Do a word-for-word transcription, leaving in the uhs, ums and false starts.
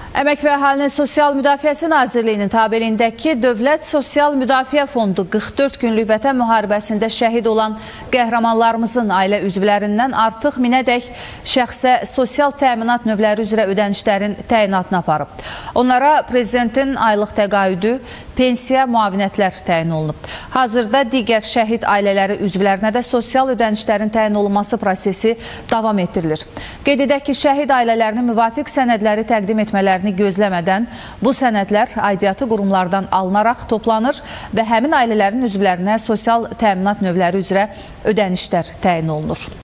Əmək və Əhalinin Sosial Müdafiəsi Nazirliyinin tabeliyindəki Dövlət Sosial Müdafiə Fondu qırx dörd günlük vətən müharibəsində şəhid olan qəhrəmanlarımızın ailə üzvlərindən artıq minədək şəxsə sosial təminat növləri üzrə ödənişlərin təyinatını aparıb. Onlara Prezidentin aylıq təqaüdü, pensiya, müavinətlər təyin olunub. Hazırda digər şəhid ailələri üzvlərinə də sosial ödənişlərin təyin olunması prosesi davam etdirilir. Qeyd edək ki, şəhid ailələrinin müvafiq sənədləri təqdim etmələrini gözləmədən bu sənədlər aidiyyatı qurumlardan alınaraq toplanır və həmin ailələrin üzvlərinə sosial təminat növləri üzrə ödənişlər təyin olunur.